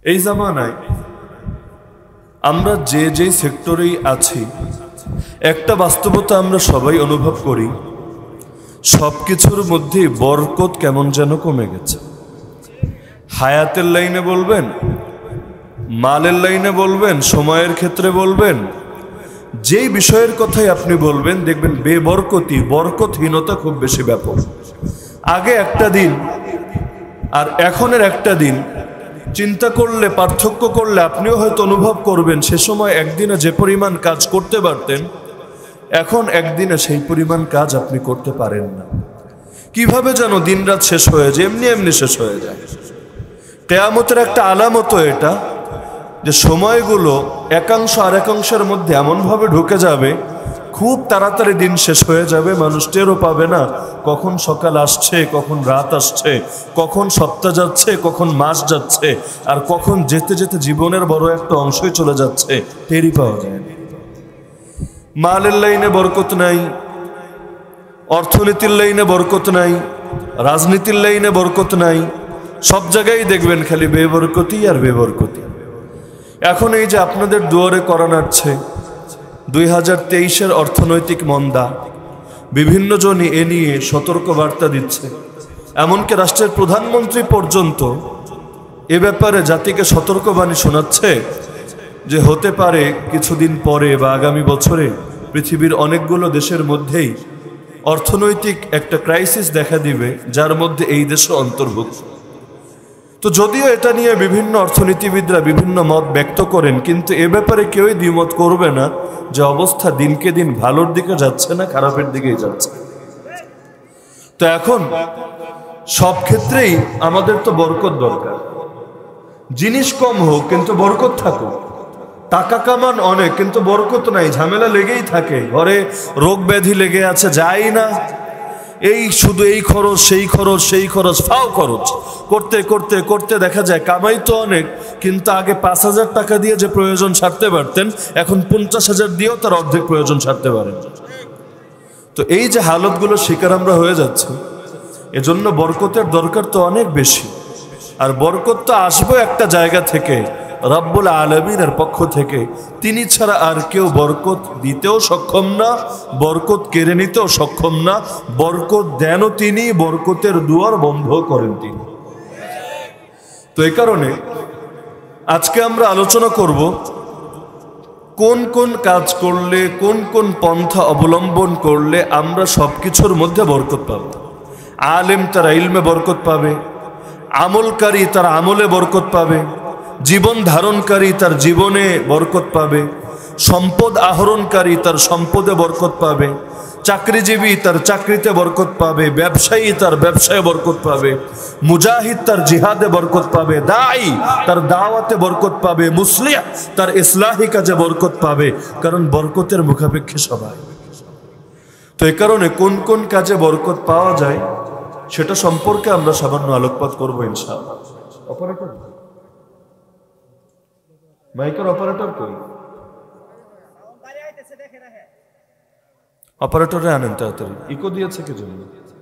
এই জামানায় আমরা যে যে সেক্টরেই আছি একটা বাস্তবতা আমরা সবাই অনুভব করি, সবকিছুর মধ্যে বরকত কেমন যেন কমে গেছে। হায়াতের লাইনে বলবেন, মালের লাইনে বলবেন, সময়ের ক্ষেত্রে বলবেন, যেই বিষয়ের কথাই আপনি বলবেন দেখবেন বেবরকতি, বরকতহীনতা খুব বেশি ব্যাপক। আগে একটা দিন আর এখনের একটা দিন চিন্তা করলে, পার্থক্য করলে আপনিও হয়তো অনুভব করবেন সে সময় একদিনে যে পরিমাণ কাজ করতে পারতেন এখন একদিনে সেই পরিমাণ কাজ আপনি করতে পারেন না। কিভাবে যেন দিনরাত শেষ হয়ে যায়, এমনি এমনি শেষ হয়ে যায়। কিয়ামতের একটা আলামত এটা যে সময়গুলো একাংশ আর একাংশের মধ্যে এমনভাবে ঢুকে যাবে, খুব তাড়াতাড়ি দিন শেষ হয়ে যাবে, মানুষ টেরও পাবে না কখন সকাল আসছে, কখন রাত আসছে, কখন সপ্তাহ যাচ্ছে, কখন মাস যাচ্ছে, আর কখন যেতে যেতে জীবনের বড় একটা অংশই চলে যাচ্ছে, টেরই পাওয়া যায় না। মালের লাইনে বরকত নাই, অর্থনীতির লাইনে বরকত নাই, রাজনীতির লাইনে বরকত নাই, সব জায়গায় দেখবেন খালি বেবরকতি আর বেবরকতি। এখন এই যে আপনাদের দুয়ারে করোনা আসছে, 2023-এর অর্থনৈতিক মন্দা, বিভিন্ন জনই এ নিয়ে সতর্ক বার্তা দিচ্ছে, এমনকি রাষ্ট্রের প্রধানমন্ত্রী পর্যন্ত এ ব্যাপারে জাতিকে সতর্কবাণী শোনাচ্ছে যে হতে পারে কিছুদিন পরে বা আগামী বছরে পৃথিবীর অনেকগুলো দেশের মধ্যেই অর্থনৈতিক একটা ক্রাইসিস দেখা দিবে, যার মধ্যে এই দেশও অন্তর্ভুক্ত। তো যদিও এটা নিয়ে বিভিন্ন অর্থনীতিবিদরা বিভিন্ন মত ব্যক্ত করেন, কিন্তু এ ব্যাপারে কেউই দ্বিমত করবে না যে অবস্থা দিনকে দিন ভালোর দিকে যাচ্ছে না, খারাপের দিকেই যাচ্ছে। তো এখন সব ক্ষেত্রেই আমাদের তো বরকত দরকার। জিনিস কম হোক কিন্তু বরকত থাকুক। টাকা কামান অনেক কিন্তু বরকত নাই, ঝামেলা লেগেই থাকে, ঘরে রোগ ব্যাধি লেগে আছে, যায় না, এই শুধু এই খরচ সেই খরচ সেই খরচ, ফাও খরচ করতে করতে করতে দেখা যায় কামাই তো অনেক, কিন্তু আগে 5,000 টাকা দিয়ে যে প্রয়োজন সারতে পারতেন এখন 50,000 দিয়েও তার অর্ধেক প্রয়োজন সারতে পারেন। তো এই যে হালতগুলো শিকার আমরা হয়ে যাচ্ছি, এজন্য বরকতের দরকার তো অনেক বেশি। আর বরকত তো আসবে একটা জায়গা থেকে, রব্বুল আলামিনের পক্ষ থেকে। তিনি ছাড়া আর কেউ বরকত দিতেও সক্ষম না, বরকত কেড়ে নিতেও সক্ষম না। বরকত দেনও তিনি, বরকতের দুয়ার বন্ধ করেন তিনি। তো এই কারণে আজকে আমরা আলোচনা করব কোন কোন কাজ করলে, কোন কোন পন্থা অবলম্বন করলে আমরা সবকিছুর মধ্যে বরকত পাব। আলেম তারা ইলমে বরকত পাবে, আমলকারী তার আমলে বরকত পাবে, জীবন ধারণকারী তার জীবনে বরকত পাবে, সম্পদ আহরণকারী তার সম্পদে বরকত পাবে, চাকরিজীবী তার চাকরিতে বরকত পাবে, ব্যবসায়ী তার ব্যবসায় বরকত পাবে, মুজাহিদ তার জিহাদে বরকত পাবে, দাঈ তার দাওয়াতে বরকত পাবে, মুসলিহ তার ইসলাহি কাজে বরকত পাবে, কারণ বরকতের মুখাপেক্ষী সবাই। তো এই কারণে কোন কোন কাজে বরকত পাওয়া যায় সেটা সম্পর্কে আমরা সামান্য আলোকপাত করবো ইনশাআল্লাহ। অপারেটর, মাইকের অপারেটর কই? অপারেটরে আনেন তাড়াতাড়ি, ইকো দিয়েছে কি জন্য?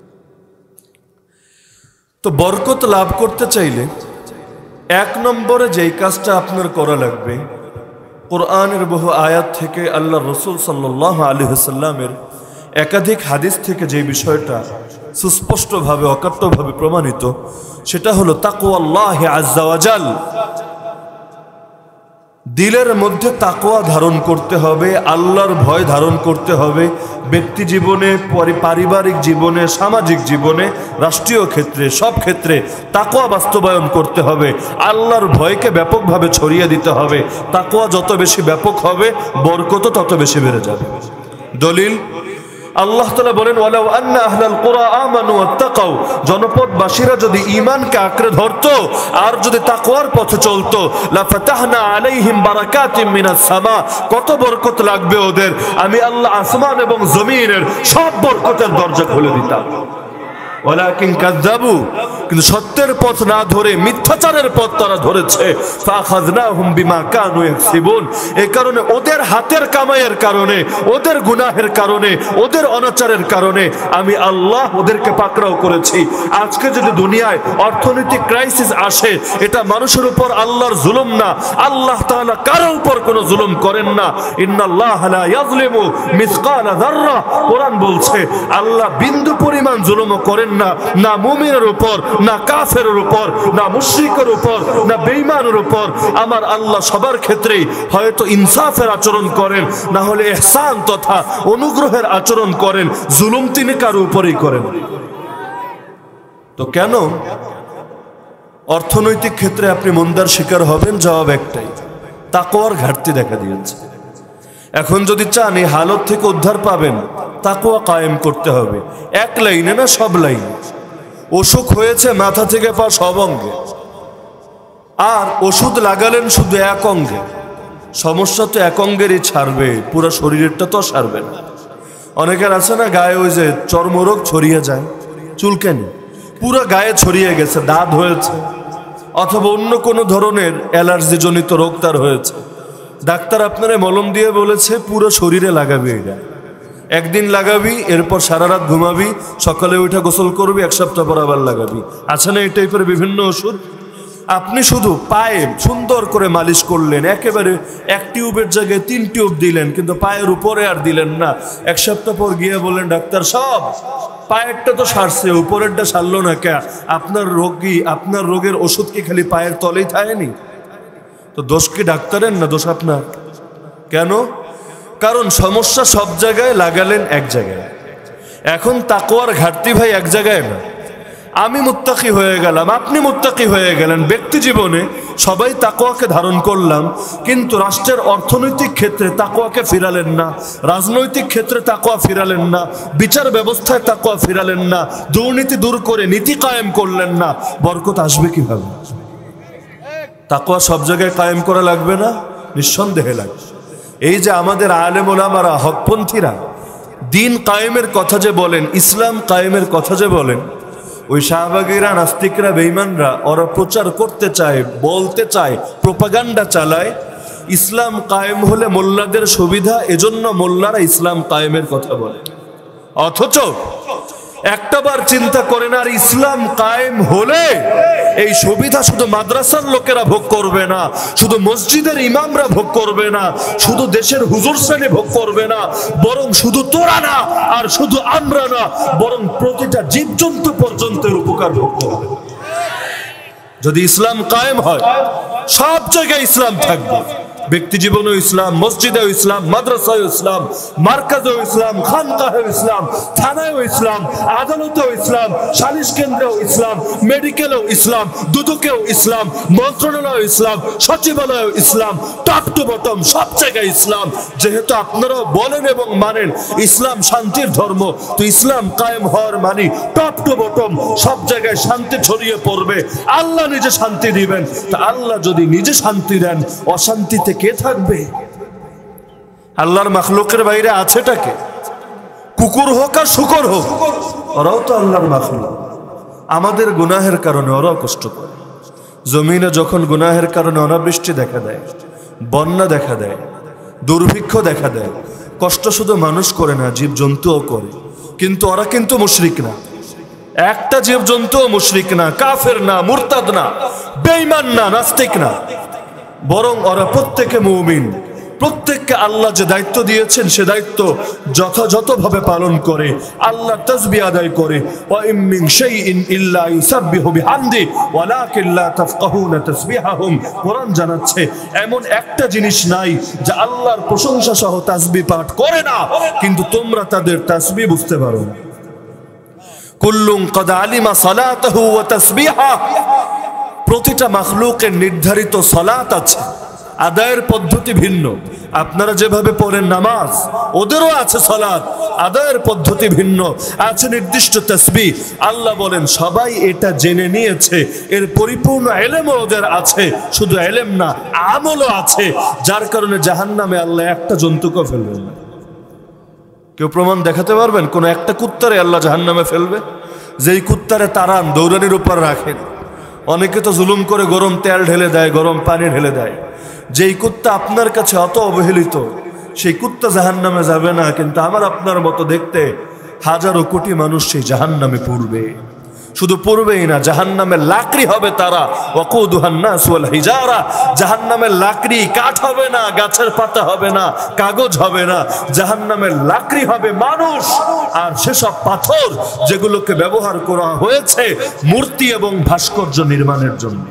তো বরকত লাভ করতে চাইলে 1 নম্বরে যেই কাজটা আপনার করা লাগবে, কোরআনের বহু আয়াত থেকে, আল্লাহ রসুল সাল্লাল্লাহু আলাইহি ওয়াসাল্লামের একাধিক হাদিস থেকে যে বিষয়টা সুস্পষ্টভাবে অকাট্যভাবে প্রমাণিত, সেটা হলো তাকওয়াল্লাহি আযজা ওয়া জাল। দিলের মধ্যে তাকওয়া ধারণ করতে হবে, আল্লাহর ভয় ধারণ করতে হবে। ব্যক্তি জীবনে, পারিবারিক জীবনে, সামাজিক জীবনে, রাষ্ট্রীয় ক্ষেত্রে, সব ক্ষেত্রে তাকওয়া বাস্তবায়ন করতে হবে। আল্লাহর ভয়কে ব্যাপকভাবে ছড়িয়ে দিতে হবে। তাকওয়া যত বেশি ব্যাপক হবে বরকত তত বেশি বেড়ে যাবে। দলিল, আল্লাহ তাআলা বলেন, ওয়ালাউ আন্না আহলাল কুরা আমানু ওয়াত্তাকাউ, জনপদবাসীরা যদি ঈমানকে আঁকড়ে ধরতো আর যদি তাকওয়ার পথে চলতো, লাফাতাহনা আলাইহিম বারাকাতিম মিনাস সামা, কত বরকত লাগবে ওদের, আমি আল্লাহ আসমান এবং জমিনের সব বরকতের দরজা খুলে দিতাম। ওয়ালাকিন কাযযাবু, কিন্তু সত্যের পথ না ধরে মিথ্যাচারের পথ তারা ধরেছে। ফাখাযনাহুম বিমা কানু ইয়াকসিবুন, এই কারণে ওদের হাতের কামাইয়ের কারণে, ওদের গুনাহের কারণে, ওদের অনাচারের কারণে আমি আল্লাহ ওদেরকে পাকড়াও করেছি। আজকে যদি দুনিয়ায় অর্থনৈতিক ক্রাইসিস আসে, এটা মানুষের উপর আল্লাহর জুলুম না। আল্লাহ তাআলা কারো উপর কোনো জুলুম করেন না। ইন্নাল্লাহা লা ইয়াযলিমু মিসকালা যাররা, কোরআন বলছে আল্লাহ বিন্দু পরিমাণ জুলুমও করেন না, না মুমিনের উপর, না কাফেরের উপর, না মুশরিকের উপর, না বেঈমানের উপর। আমার আল্লাহ সবার ক্ষেত্রেই হয়তো ইনসাফের আচরণ করেন, না হলে ইহসান তথা অনুগ্রহের আচরণ করেন। জুলুম তিনি কারো উপরেই করেন। তো কেন অর্থনৈতিক ক্ষেত্রে আপনি মন্দার শিকার হবেন? জবাব একটাই, তাকওয়ার ঘাটতি দেখা দিয়েছে। এখন যদি চান এই হালত থেকে উদ্ধার পাবেন, তাকওয়া কায়েম করতে হবে। এক লাইনে না, সব লাইনে। অসুখ হয়েছে মাথা থেকে পা সব অঙ্গে, আর ওষুধ লাগালেন শুধু এক অঙ্গে। সমস্যা তো এক অঙ্গেরই ছাড়বে, পুরো শরীরেরটা তো সারবে না। অনেকের আছে না গায়ে ওই যে চর্মরোগ ছড়িয়ে যায়, চুলকানি পুরো গায়ে ছড়িয়ে গেছে, দাঁত হয়েছে, অথবা অন্য কোনো ধরনের অ্যালার্জি জনিত রোগ তার হয়েছে। ডাক্তার আপনারে মলম দিয়ে বলেছে পুরো শরীরে লাগাবি, এটা একদিন লাগাবি, এরপর সারা রাত ঘুমাবি, সকালে উঠে গোসল করবি, এক সপ্তাহ পর আবার লাগাবি। আছে না এই টাইপের বিভিন্ন ওষুধ? আপনি শুধু পায়ে সুন্দর করে মালিশ করলেন, একেবারে এক টিউবের জায়গায় 3 টিউব দিলেন, কিন্তু পায়ের উপরে আর দিলেন না। এক সপ্তাহ পর গিয়ে বললেন ডাক্তার সব পায়েরটা তো সারছে, উপরেরটা সারলো না কে? আপনার রোগী, আপনার রোগের ওষুধ কি খালি পায়ের তলেই থাকেনি? তো দোষ কি ডাক্তারের না, দোষ আপনার। কেন? কারণ সমস্যা সব জায়গায়, লাগালেন এক জায়গায়। এখন তাকওয়ার ঘাটতি ভাই এক জায়গায় না। আমি মুত্তাকি হয়ে গেলাম, আপনি মুত্তাকি হয়ে গেলেন, ব্যক্তি জীবনে সবাই তাকওয়াকে ধারণ করলাম, কিন্তু রাষ্ট্রের অর্থনৈতিক ক্ষেত্রে তাকওয়াকে ফিরালেন না, রাজনৈতিক ক্ষেত্রে তাকওয়া ফিরালেন না, বিচার ব্যবস্থায় তাকওয়া ফিরালেন না, দুর্নীতি দূর করে নীতি কায়েম করলেন না। বরকত আসবে কিভাবে? তাকওয়া সব জায়গায় কায়েম করা লাগবে না? নিঃসন্দেহে লাগবে। এই যে আমাদের আলেম ওলামারা, হকপন্থীরা দিন কায়েমের কথা যে বলেন, ইসলাম কায়েমের কথা যে বলেন, ওই শাহবাগীরা, নাস্তিকরা, বেঈমানরা ওরা প্রচার করতে চায়, বলতে চায়, প্রোপাগান্ডা চালায় ইসলাম কায়েম হলে মোল্লাদের সুবিধা, এজন্য মোল্লারা ইসলাম কায়েমের কথা বলে। অথচ একটাবার চিন্তা করেন, আর ইসলাম কায়েম হলে এই সুবিধা শুধু মাদ্রাসার লোকেরা ভোগ করবে না, শুধু মসজিদের ইমামরা ভোগ করবে না, শুধু দেশের হুজুর শ্রেণী ভোগ করবে না, বরং শুধু তোরা না, আর শুধু আমরা না, বরং প্রতিটা জীবজন্তু পর্যন্ত উপকার ভোগ করবে। যদি ইসলাম কায়েম হয়, সব জায়গায় ইসলাম থাকবে। ব্যক্তি জীবনেও ইসলাম, মসজিদেও ইসলাম, মাদ্রাসায়ও ইসলাম, মার্কাজেও ইসলাম, খানকাহেও ইসলাম, থানায়ও ইসলাম, আদালতেও ইসলাম, সালিশ কেন্দ্রেও ইসলাম, মেডিকেলেও ইসলাম, দুদকেও ইসলাম, মন্ত্রণালয়েও ইসলাম, সচিবালয়েও ইসলাম, টপ টু বটম সব জায়গায় ইসলাম। যেহেতু আপনারাও বলেন এবং মানেন ইসলাম শান্তির ধর্ম, তো ইসলাম কায়েম হওয়ার মানে টপ টু বটম সব জায়গায় শান্তি ছড়িয়ে পড়বে। আল্লাহ নিজে শান্তি দিবেন। তা আল্লাহ যদি নিজে শান্তি দেন, অশান্তিতে কে থাকবে? আল্লাহর মাখলুকের বাইরে আছেটাকে? কুকুর হোক আর শুকর হোক, ওরাও তো আল্লাহর মাখলুক। আমাদের গুনাহের কারণে ওরাও কষ্ট পায়। জমিনে যখন গুনাহের কারণে অনাবৃষ্টি দেখা দেয়, বন্যা দেখা দেয়, দুর্ভিক্ষ দেখা দেয়, কষ্ট শুধু মানুষ করে না, জীবজন্তুও করে। কিন্তু ওরা কিন্তু মুশরিক না, একটা জীবজন্তুও মুশরিক না, কাফের না, মুরতাদ না, বেঈমান না, নাস্তিক না, বরং ওরা প্রত্যেকে মুমিন। প্রত্যেককে আল্লাহ যে দায়িত্ব দিয়েছেন সে দায়িত্ব যথাযথভাবে পালন করে, আল্লাহ তাসবিহ আদায় করে। ওয়া ইম মিন শাইইন ইল্লা ইউসাব্বিহু বিহামদি ওয়ালাকিন লা তাফকাহুনা তাসবিহাহুম। কোরআন জানাচ্ছে এমন একটা জিনিস নাই যা আল্লাহর প্রশংসা সহ তাসবিহ পাঠ করে না, কিন্তু তোমরা তাদের তাসবিহ বুঝতে পারো না। কুল্লুন ক্বাদ আলিমা সালাতাহু ওয়া তাসবিহা। প্রতিটা মাখলুকের নির্ধারিত সালাত আছে, আদায়ের পদ্ধতি ভিন্ন। আপনারা যেভাবে পড়েন নামাজ, ওদেরও আছে সালাত, আদায়ের পদ্ধতি ভিন্ন, আছে নির্দিষ্ট তাসবিহ। আল্লাহ বলেন সবাই এটা জেনে নিয়েছে, এর পরিপূর্ণ ইলম ওদের আছে। শুধু ইলম না, আমলও আছে, যার কারণে জাহান্নামে আল্লাহ একটা জন্তুকে ফেলবেন না। কেউ প্রমাণ দেখাতে পারবেন কোন একটা কুত্তারে আল্লাহ জাহান্নামে ফেলবে? যেই কুত্তারে তাড়ান দৌড়ানির উপর রাখেন, অনেকে তো জুলুম করে গরম তেল ঢেলে দেয়, গরম পানি ঢেলে দেয়। যেই কুত্তা আপনার কাছে অত অবহেলিত, সেই কুত্তা জাহান্নামে যাবে না, কিন্তু আমার আপনার মতো দেখতে হাজারো কোটি মানুষ সেই জাহান্নামে পড়বে। শুধু পড়বেই না, জাহান্নামের লাকড়ি হবে তারা, ওয়াকুদুহান নাস ওয়াল হিজারা। জাহান্নামের লাকড়ি কাঠ হবে না, গাছের পাতা হবে না, কাগজ হবে না, জাহান্নামের লাকড়ি হবে মানুষ। আর সেসব পাথর যেগুলোকে ব্যবহার করা হয়েছে মূর্তি এবং ভাস্কর্য নির্মাণের জন্য।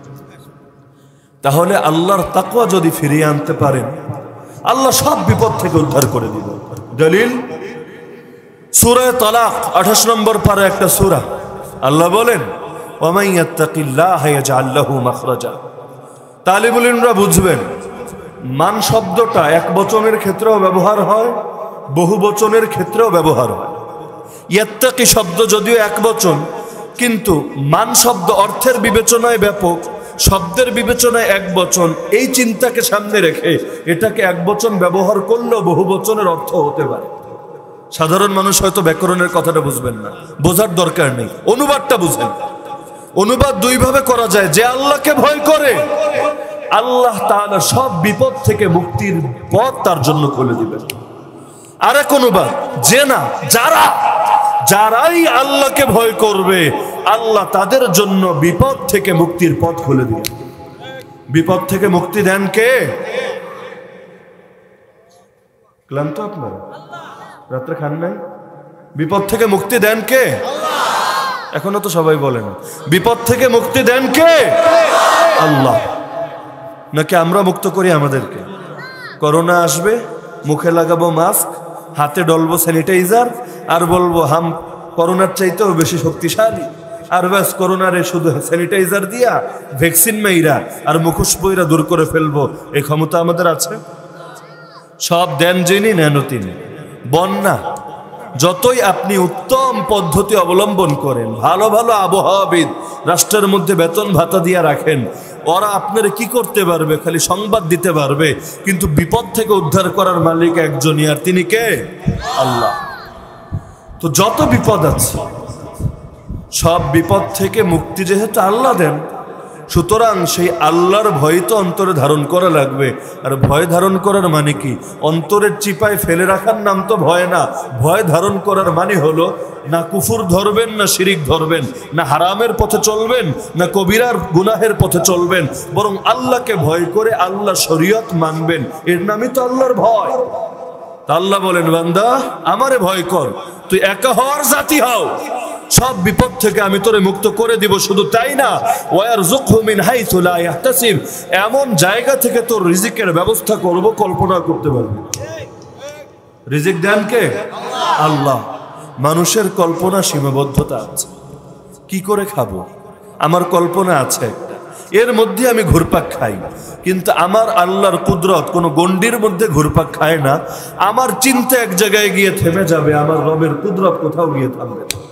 তাহলে আল্লাহর তাকওয়া যদি ফিরিয়ে আনতে পারেন, আল্লাহ সব বিপদ থেকে উদ্ধার করে দিল। দলিল সূরা তালাক 28 নম্বর পারা একটা সূরা। আল্লাহ বলেন, ওয়া ইয়াত্তাকিল্লাহা ইয়াজআল লাহু মাখরাজা। তালিবুল ইলমরা বুঝবেন, মান শব্দটা এক বচনের ক্ষেত্রেও ব্যবহার হয়, বহু বচনের ক্ষেত্রেও ব্যবহার হয়। ইয়াত্তাকি শব্দ যদিও এক বচন, কিন্তু মান শব্দ অর্থের বিবেচনায় ব্যাপক, শব্দের বিবেচনায় এক বচন। এই চিন্তাকে সামনে রেখে এটাকে এক বচন ব্যবহার করলেও বহু বচনের অর্থ হতে পারে। সাধারণ মানুষ হয়তো ব্যাকরণের কথাটা বুঝবেন না, বোঝার দরকার নেই, অনুবাদটা বুঝেন। অনুবাদ দুইভাবে করা যায়। যে আল্লাহকে ভয় করে, আল্লাহ তাআলা সব বিপদ থেকে মুক্তির পথ তার জন্য খুলে দিবেন। আরেক অনুবাদ, যে না, যারাই আল্লাহকে ভয় করবে, আল্লাহ তাদের জন্য বিপদ থেকে মুক্তির পথ খুলে দিবেন। বিপদ থেকে মুক্তি দেন কে? ক্লান্ত আপনারা? রাত্রে খান নাই? বিপদ থেকে মুক্তি দেন কে? এখনো তো সবাই বলেন। বিপদ থেকে মুক্তি দেন কে? আল্লাহ। নাকি আমরা মুক্ত করি আমাদেরকে? করোনা আসবে, মুখে লাগাবো মাস্ক, হাতে ডলবো স্যানিটাইজার, আর বলবো হাম করোনার চাইতেও বেশি শক্তিশালী, আর ব্যাস করোনারে শুধু স্যানিটাইজার দিয়া ভ্যাকসিন মেইরা আর মুখোশ পইরা দূর করে ফেলবো, এই ক্ষমতা আমাদের আছে? সব দেন যিনি, নেন তিনি। বন্যা, যতই আপনি উত্তম পদ্ধতি অবলম্বন করেন, ভালো ভালো আবহাওয়াবিদ রাষ্ট্রের মধ্যে বেতন ভাতা দিয়ে রাখেন, ওরা আপনারা কি করতে পারবে? খালি সংবাদ দিতে পারবে, কিন্তু বিপদ থেকে উদ্ধার করার মালিক একজনই, আর তিনি কে? আল্লাহ। তো যত বিপদ আছে, সব বিপদ থেকে মুক্তি যেহেতু আল্লাহ দেন, সুতরাং সেই আল্লাহর ভয় তো অন্তরে ধারণ করা লাগবে। আর ভয় ধারণ করার মানে কি? অন্তরের চিপায় ফেলে রাখার নাম তো ভয় না। ভয় ধারণ করার মানে হলো, না কুফুর ধরবেন, না শিরিক ধরবেন, না হারামের পথে চলবেন, না কবিরার গুনাহের পথে চলবেন, বরং আল্লাহকে ভয় করে আল্লাহ শরীয়ত মানবেন। এর নামই তো আল্লাহর ভয়। তা আল্লাহ বলেন, বান্দা আমারে ভয় কর, তুই একা হওয়ার জাতি হও, সব বিপদ থেকে আমি তোরে মুক্ত করে দিব। শুধু তাই না, ওয়ারযুকহু মিন হাইসু লা ইয়াহতাসিব, এমন জায়গা থেকে তোর রিজিকের ব্যবস্থা করব কল্পনা করতে পারবি। রিজিক দেন কে? আল্লাহ। মানুষের কল্পনা সীমাবদ্ধতা আছে। কি করে খাবো? আমার কল্পনা আছে একটা, এর মধ্যে আমি ঘুরপাক খাই, কিন্তু আমার আল্লাহর কুদরত কোনো গণ্ডির মধ্যে ঘুরপাক খায় না। আমার চিন্তা এক জায়গায় গিয়ে থেমে যাবে, আমার রবের কুদরত কোথাও গিয়ে থামবে না।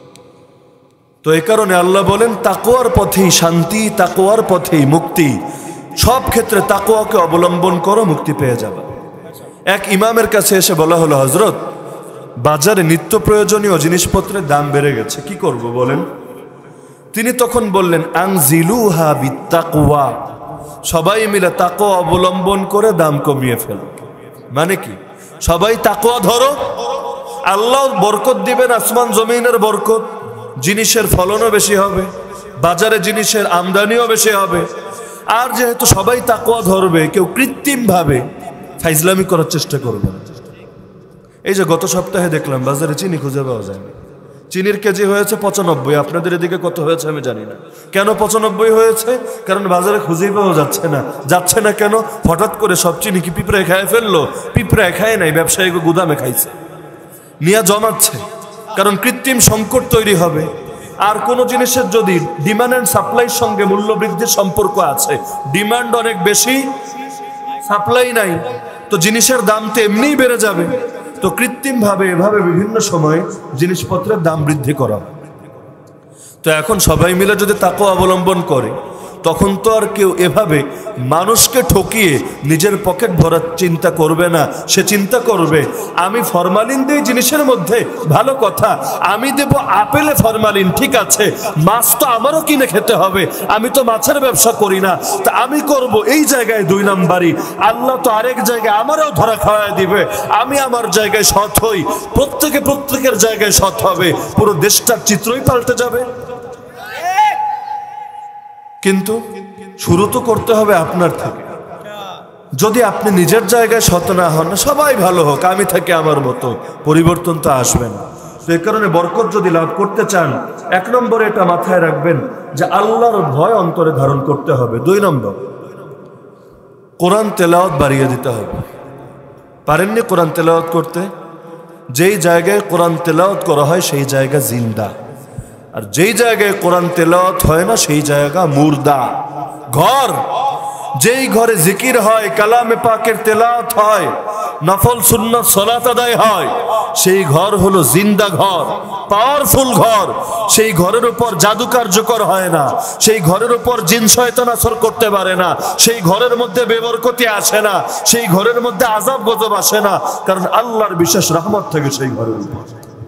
তো এই কারণে আল্লাহ বলেন, তাকওয়ার পথেই শান্তি, তাকওয়ার পথেই মুক্তি। সব ক্ষেত্রে তাকওয়াকে অবলম্বন করো, মুক্তি পেয়ে যাবে। এক ইমামের কাছে এসে বলা হলো, হযরত, বাজারে নিত্য প্রয়োজনীয় জিনিসপত্রের দাম বেড়ে গেছে, কি করব বলেন? তিনি তখন বললেন, আনজিলুহা বিত্তাকওয়া, সবাই মিলে তাকওয়া অবলম্বন করে দাম কমিয়ে ফেলো। মানে কি? সবাই তাকওয়া ধরো, আল্লাহ বরকত দিবেন, আসমান জমিনের বরকত, জিনিসের ফলনও বেশি হবে, বাজারে জিনিসের আমদানিও বেশি হবে। আর যেহেতু সবাই তাকওয়া ধরবে, কেউ কৃত্রিম ভাবে ফাইজলামি করার চেষ্টা করবে না। এই যে গত সপ্তাহে দেখলাম বাজারে চিনি খুঁজে পাওয়া যায় না, চিনির কেজি হয়েছে 95, আপনাদের এদিকে কত হয়েছে আমি জানি না। কেন 95 হয়েছে? কারণ বাজারে খুঁজেই পাওয়া যাচ্ছে না। যাচ্ছে না কেন? হঠাৎ করে সব চিনি কি পিঁপড়ায় খায় ফেললো? পিঁপড়ায় খায় নাই, ব্যবসায়িক গুদামে খাইছে, নিয়ে জমাচ্ছে। কারণ কৃত্রিম সংকট তৈরি হবে। আর কোনো জিনিসের যদি ডিমান্ড অ্যান্ড সাপ্লাইয়ের সঙ্গে মূল্য বৃদ্ধির সম্পর্ক আছে, ডিমান্ড অনেক বেশি, সাপ্লাই নাই, তো জিনিসের দাম তো এমনিই বেড়ে যাবে। তো কৃত্রিমভাবে এভাবে বিভিন্ন সময় জিনিসপত্রের দাম বৃদ্ধি করা। তো এখন সবাই মিলে যদি তাকওয়া অবলম্বন করে, তখন তো আর কেউ এভাবে মানুষকে ঠকিয়ে নিজের পকেট ভরার চিন্তা করবে না। সে চিন্তা করবে আমি ফরমালিন দিই জিনিসের মধ্যে, ভালো কথা, আমি দেব আপেলে ফরমালিন, ঠিক আছে, মাছ তো আমারও কিনে খেতে হবে, আমি তো মাছের ব্যবসা করি না, তা আমি করব এই জায়গায় 2 নাম্বারই, আল্লাহ তো আরেক জায়গায় আমারও ধরা খাওয়ায় দিবে, আমি আমার জায়গায় সৎ হই, প্রত্যেকের জায়গায় সৎ হবে, পুরো দেশটার চিত্রই পাল্টে যাবে। কিন্তু শুরু তো করতে হবে আপনার থেকে। যদি আপনি নিজের জায়গায় সৎ না হন, সবাই ভালো হোক, আমি থাকি আমার মতো, পরিবর্তন তো আসবে না। তো এই কারণে বরকত যদি লাভ করতে চান, 1 নম্বরে এটা মাথায় রাখবেন যে আল্লাহর ভয় অন্তরে ধারণ করতে হবে। 2 নম্বর, কোরআন তেলাওয়াত বাড়িয়ে দিতে হবে। পারেননি কোরআন তেলাওয়াত করতে? যেই জায়গায় কোরআন তেলাওয়াত করা হয় সেই জায়গা জিন্দা, আর যেই জায়গায় কোরআন তেলাওয়াত হয় না সেই জায়গা মুর্দা ঘর। যেই ঘরে জিকির হয়, কালামে পাকের তেলাওয়াত হয়, নফল সুন্নাত সালাত আদায় হয়, সেই ঘর হলো জিন্দা ঘর, পাওয়ারফুল ঘর। সেই ঘরের উপর জাদু কার্যকর হয় না, সেই ঘরের উপর জিন শয়তান আসর করতে পারে না, সেই ঘরের মধ্যে বেবরকতি আসে না, সেই ঘরের মধ্যে আযাব গজব আসে না, কারণ আল্লাহর বিশেষ রহমত থাকে সেই ঘরের উপর।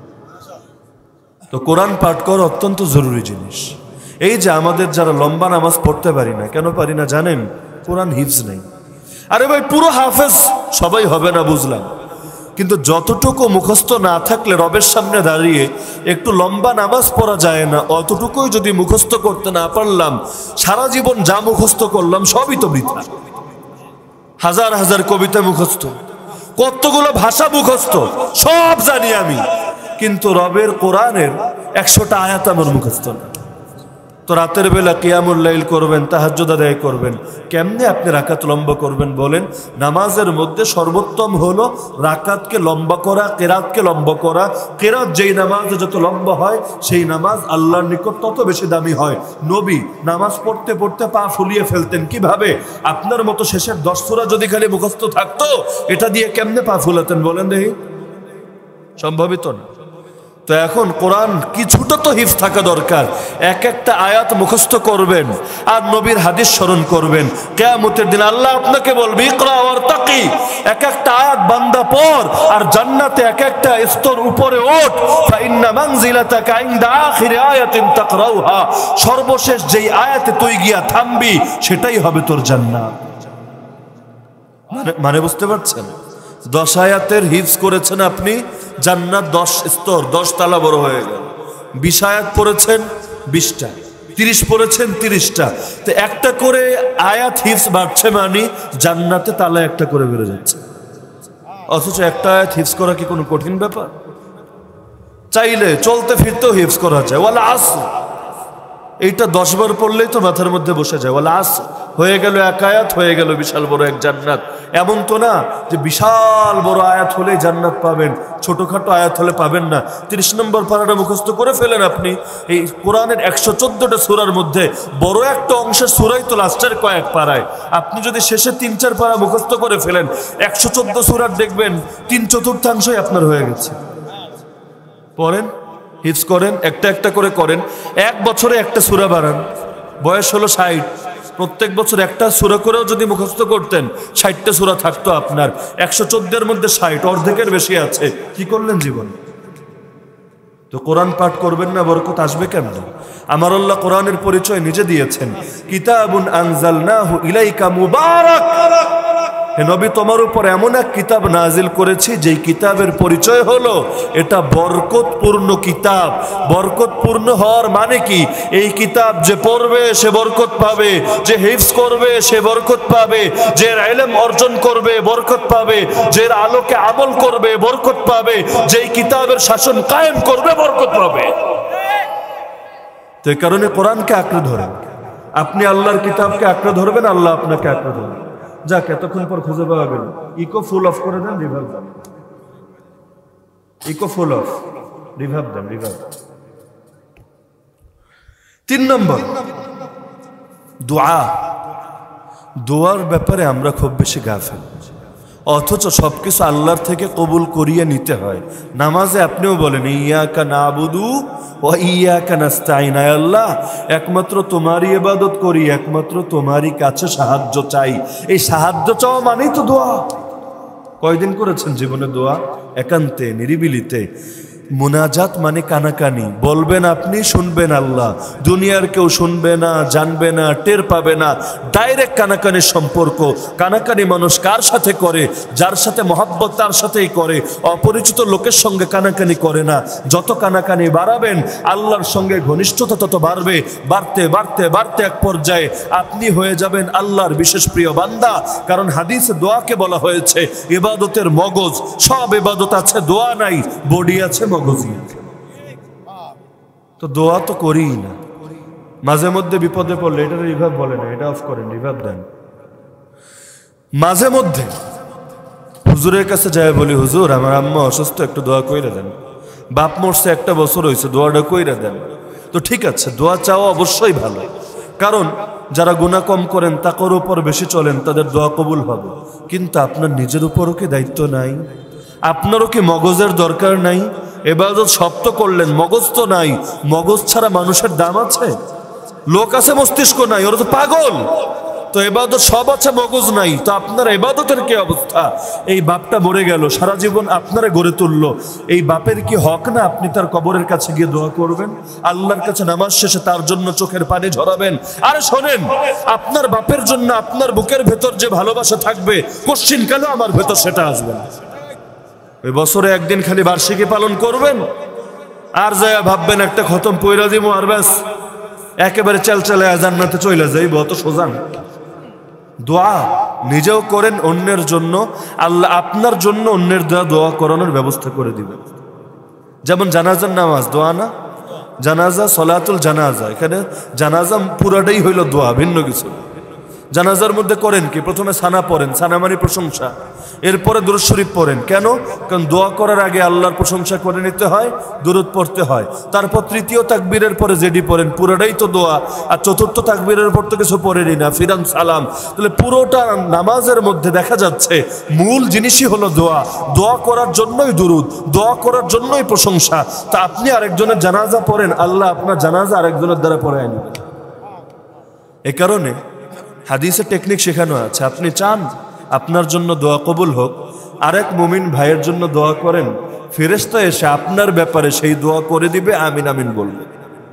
তো কোরআন পাঠ করা অত্যন্ত জরুরি জিনিস। এই যে আমাদের যারা লম্বা নামাজ পড়তে পারি না, কেন পারি না জানেন? কোরআন হিফজ নেই। আরে ভাই, পুরো হাফেজ সবাই হবে না বুঝলাম, কিন্তু যতটুকু মুখস্থ না থাকলে রবের সামনে দাঁড়িয়ে একটু লম্বা নামাজ পড়া যায় না, অতটুকুই যদি মুখস্থ করতে না পারলাম, সারা জীবন যা মুখস্থ করলাম সবই তো বৃথা। হাজার হাজার কবিতা মুখস্থ, কতগুলো ভাষা মুখস্থ, সব জানি আমি, কিন্তু রবের কোরআনের 100টা আয়াত আমার মুখস্থ না। তো রাতের বেলা কিয়ামুল লাইল করবেন, তাহাজ্জুদ আদায় করবেন, কেমনে আপনি রাকাত লম্বা করবেন বলেন? নামাজের মধ্যে সর্বোত্তম হলো রাকাতকে লম্বা করা, কেরাতকে লম্বা করা। কেরাত যেই নামাজে যত লম্বা হয় সেই নামাজ আল্লাহর নিকট তত বেশি দামি হয়। নবী নামাজ পড়তে পড়তে পা ফুলিয়ে ফেলতেন। কিভাবে? আপনার মতো শেষের 10 সূরা যদি খালি মুখস্থ থাকতো, এটা দিয়ে কেমনে পা ফুলাতেন বলেন দেখি? সম্ভবিত না। তো এখন কোরআন কিছুটা তো হিফজ থাকা দরকার। একটা আয়াত মুখস্থ করবেন আর নবীর হাদিস স্মরণ করবেন। কিয়ামতের দিন আল্লাহ আপনাকে বলবে ইকরা ওয়ারতাকি, একটা আয়াত বান্দা পড় আর জান্নাতে একটা স্তর উপরে ওঠ। ফাইন্না মানজিলাতাকা ইনদা আখিরি আয়াতিন তাকরাউহা, সর্বশেষ যেই আয়াতে তুই গিয়া থামবি সেটাই হবে তোর জান্নাত। মানে বুঝতে পারছেন? 10 আয়াতের হিফজ করেছেন আপনি, জান্নাত 10 স্তর, 10 তালা বড় হয়ে গেল। 20 আয়াত পড়েছেন 20টা, 30 পড়েছেন 30টা। তো একটা করে আয়াত হিফজ বাড়ছে, মানে জান্নাতে তালা একটা করে বেড়ে যাচ্ছে। অথচ একটা আয়াত হিফজ করা কি কোনো কঠিন ব্যাপার? চাইলে চলতে ফিরতেও হিফজ করা যায়। ওয়াল আসর, এইটা 10 বার পড়লেই তো মাথার মধ্যে বসে যায়। ওয়াল আসর হয়ে গেল এক আয়াত, হয়ে গেল বিশাল বড় এক জান্নাত। এমন তো না যে বিশাল বড় আয়াত হলেই জান্নাত পাবেন, ছোটখাটো আয়াত হলে পাবেন না। 30 নম্বর পারাটা মুখস্থ করে ফেলেন আপনি। এই কোরআনের 114টা সূরার মধ্যে বড় একটা অংশের সূরাই তো লাস্টের কয়েক পারায়। আপনি যদি শেষে 3-4 পারা মুখস্থ করে ফেলেন, 114 সূরার দেখবেন 3/4 আপনার হয়ে গেছে। পড়েন, হিফজ করেন, একটা করে করেন। 1 বছরে একটা সূরা বাড়ান। বয়স হলো 60, প্রত্যেক বছর একটা সূরা করেও যদি মুখস্থ করতেন, 60টা সূরা থাকতো আপনার। 114-এর মধ্যে 60, অর্ধেকের বেশি আছে। কি করলেন জীবন? তো কোরআন পাঠ করবেন না, বরকত আসবে কেমন? আমার আল্লাহ কোরআনের পরিচয় নিজে দিয়েছেন, কিতাবুন আনজালনাহু ইলাইকা মুবারাক। হে নবী, তোমার উপর এমন এক কিতাব নাজিল করেছি যেই কিতাবের পরিচয় হলো এটা বরকতপূর্ণ কিতাব। বরকতপূর্ণ হওয়ার মানে কি? এই কিতাব যে পড়বে সে বরকত পাবে, যে হিফজ করবে সে বরকত পাবে, যে ইলম অর্জন করবে বরকত পাবে, যে আলোকে আমল করবে বরকত পাবে, যেই কিতাবের শাসন কায়েম করবে বরকত পাবে। তো এই কারণে কোরআনকে আঁকড়ে ধরেন। আপনি আল্লাহর কিতাবকে আঁকড়ে ধরবেন, আল্লাহ আপনাকে আঁকড়ে ধরবেন। যাক, এতক্ষণ পর খুঁজে পাওয়া গেল। ইকো ফুল অফ করে দেন, রিভার্ব দেন। ইকো ফুল অফ, রিভার্ব দেন, রিভার্ব। 3 নম্বর, দোয়া। দোয়ার ব্যাপারে আমরা খুব বেশি গাফেল। অথচ সবকিছু আল্লাহর থেকে কবুল করিয়ে নিতে হয়। নামাজে আপনিও বলেন ইয়াকা নাবুদু ওয়া ইয়াকা নাস্তাইন, আয় আল্লাহ একমাত্র তোমারই ইবাদত করি, একমাত্র তোমারই কাছে সাহায্য চাই। এই সাহায্য চাওয়া মানেই তো দোয়া। কয়দিন করেছেন জীবনে দোয়া? একান্তে, নিরিবিলিতে। মুনাজাত মানে কানাকানি, বলবেন আপনি, শুনবেন আল্লাহ। দুনিয়ার কেউ শুনবে না, জানবে না, টের পাবে না। ডাইরেক্ট কানাকানির সম্পর্ক। কানাকানি মানুষ কার সাথে করে? যার সাথে মহাব্বত তার সাথেই করে, অপরিচিত লোকের সঙ্গে কানাকানি করে না। যত কানাকানি বাড়াবেন আল্লাহর সঙ্গে ঘনিষ্ঠতা তত বাড়বে। বাড়তে বাড়তে বাড়তে এক পর্যায়ে আপনি হয়ে যাবেন আল্লাহর বিশেষ প্রিয় বান্দা। কারণ হাদিসে দোয়াকে বলা হয়েছে ইবাদতের মগজ। সব ইবাদত আছে, দোয়া নাই। বডি আছে, মগজ। তো দোয়া তো করি না। মাঝে মধ্যে বিপদে পড়লে এটা রিভাইভ বলে না, এটা অফ করেন, রিভাইভ দেন। মাঝে মধ্যে হুজুরের কাছে যায় বলি, হুজুর আমার আম্মা অসুস্থ, একটু দোয়া কইরা দেন। বাপ মরছে 1 বছর হয়েছে, দোয়াটা কইরা দেন। তো ঠিক আছে, দোয়া চাওয়া অবশ্যই ভালো। কারণ যারা গুনাহ কম করেন, তাকওয়ার উপর বেশি চলেন, তাদের দোয়া কবুল হবে। কিন্তু আপনার নিজের উপরও কি দায়িত্ব নাই? আপনারও কি মগজের দরকার নাই? ইবাদত সব তো করলেন, মগজ তো নাই। মগজ ছাড়া মানুষের দাম আছে? লোক আছে, মস্তিষ্ক নাই, ওরা তো পাগল। তো ইবাদত সব আছে, মগজ নাই। তো আপনার ইবাদতের কি অবস্থা? এই বাপটা মরে গেল, সারা জীবন আপনারে গড়ে তুললো। এই বাপের কি হক না আপনি তার কবরের কাছে গিয়ে দোয়া করবেন? আল্লাহর কাছে নামাজ শেষে তার জন্য চোখের পানি ঝরাবেন? আরে শোনেন, আপনার বাপের জন্য আপনার বুকের ভেতর যে ভালোবাসা থাকবে, কোশ্চিন কেন আমার ভেতর সেটা আসবে না? ওই বছরে একদিন খালি বার্ষিকী পালন করবেন, আর যায় ভাববেন একটা খতম পয়রা দিব আর ব্যাস একেবারে চালচালে জান্নাতে চলে যাইব। অত সোজা না। দোয়া নিজেও করেন, অন্যের জন্য। আল্লাহ আপনার জন্য অন্যের দোয়া করানোর ব্যবস্থা করে দিবেন। যেমন জানাজার নামাজ দোয়া না? জানাজা, সলাতুল জানাজা, এখানে জানাজা পুরাটাই হইল দোয়া, ভিন্ন কিছু। জানাজার মধ্যে করেন কি? প্রথমে সানা পড়েন, সানা মানে প্রশংসা। এরপরে দুরূদ শরীফ পড়েন। কেন? কারণ দোয়া করার আগে আল্লাহর প্রশংসা করে নিতে হয়, দুরূদ পড়তে হয়। তারপর তৃতীয় তাকবীরের পরে যেটি পড়েন পুরোটাই তো দোয়া। আর চতুর্থ তাকবীরের পর তো কিছু পড়েনি না, ফিরান সালাম। তাহলে পুরোটা নামাজের মধ্যে দেখা যাচ্ছে মূল জিনিসই হলো দোয়া। দোয়া করার জন্যই দুরূদ, দোয়া করার জন্যই প্রশংসা। তা আপনি আরেকজনের জানাজা পড়েন, আল্লাহ আপনার জানাজা আরেকজনের দ্বারা পড়ায় নেবেন। এ কারণে হাদিসের টেকনিক শেখানো আছে। আপনি চান আপনার জন্য দোয়া কবুল হোক, আরেক মুমিন ভাইয়ের জন্য দোয়া করেন, ফেরেশতা এসে আপনার ব্যাপারে সেই দোয়া করে দিবে, আমিন আমিন বলবে।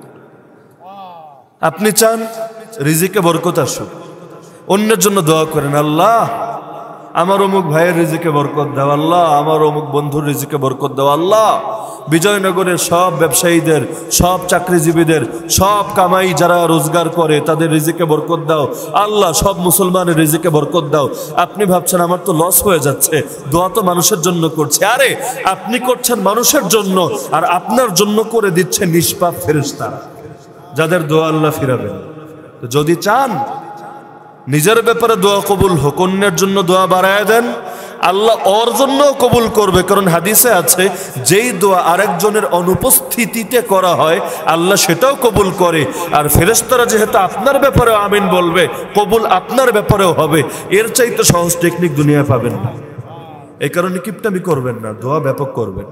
আপনি চান রিজিকে বরকত আসুক, অন্যের জন্য দোয়া করেন, আল্লাহ আমার অমুক ভাইয়ের রিজিকে বরকত দাও, আল্লাহ আমার অমুক বন্ধুর রিজিকে বরকত দাও, আল্লাহ বিজয়নগরের সব ব্যবসায়ীদের, সব চাকরিজীবীদের, সব কামাই যারা রোজগার করে তাদের রিজিকে বরকত দাও, আল্লাহ সব মুসলমানের রিজিকে বরকত দাও। আপনি ভাবছেন আমার তো লস হয়ে যাচ্ছে, দোয়া তো মানুষের জন্য করছে। আরে আপনি করছেন মানুষের জন্য, আর আপনার জন্য করে দিচ্ছে নিষ্পাপ ফেরেশতা, যাদের দোয়া আল্লাহ ফিরাবেন। তো যদি চান নিজের ব্যাপারে দোয়া কবুল হোক, অন্যের জন্য দোয়া বাড়ায় দেন, আল্লাহ ওর জন্য কবুল করবে। কারণ হাদিসে আছে যেই দোয়া আরেকজনের অনুপস্থিতিতে করা হয় আল্লাহ সেটাও কবুল করে। আর ফেরেশতারা যেহেতু আপনার ব্যাপারে আমিন বলবে, কবুল আপনার ব্যাপারেও হবে। এর চাইতে সহজ টেকনিক দুনিয়া পাবেন না। এই কারণে কিপটামি করবেন না, দোয়া ব্যাপক করবেন।